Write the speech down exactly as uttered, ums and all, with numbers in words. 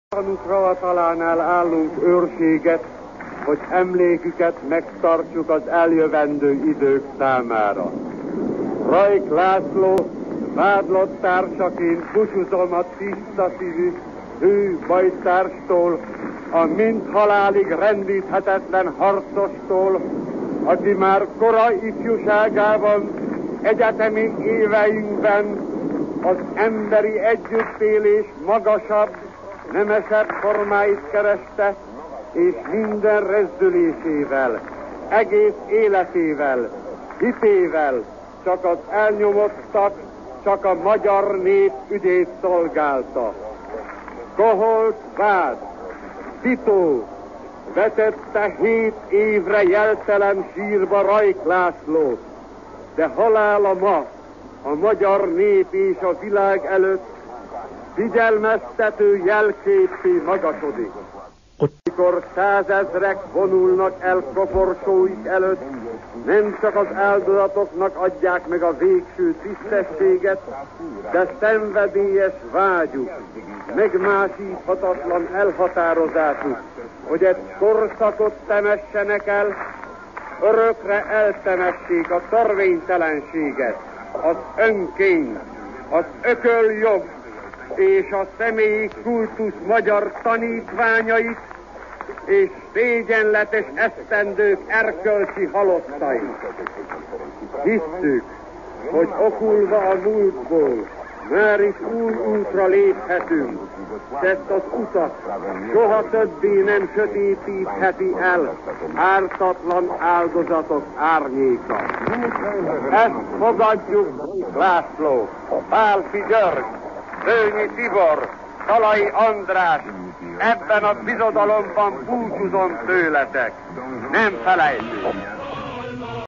Tanukra a talánál állunk őrséget, hogy emléküket megtartsuk az eljövendő idők számára. Rajk László vádlott társaként búcsúzom a tiszta szívű hű bajtárstól, a mind halálig rendíthetetlen harcostól, aki már korai ifjúságában, egyetemi éveinkben az emberi együttélés magasabb, nemesebb formáit kereste, és minden rezdülésével, egész életével, hitével csak az elnyomottak, csak a magyar nép ügyét szolgálta. Koholt vád, Titó vetette hét évre jeltelen sírba Rajk Lászlót, de halála ma a magyar nép és a világ előtt figyelmeztető jelképpé magasodik. Mikor százezrek vonulnak el koporsóik előtt, nem csak az áldozatoknak adják meg a végső tisztességet, de szenvedélyes vágyuk, megmásíthatatlan elhatározásuk, hogy egy korszakot temessenek el, örökre eltemessék a törvénytelenséget, az önkényt, az ököljog és a személyi kultusz magyar tanítványait, és szégyenletes esztendők erkölcsi halottait. Hisszük, hogy okulva a múltból már is új útra léphetünk, s ezt az utat soha többé nem sötétítheti el ártatlan áldozatok árnyéka. Ezt fogadjuk László, Pálffy György, Bőnyi Tibor, Szalai András, ebben a bizodalomban búcsúzom tőletek. Nem felejtjük.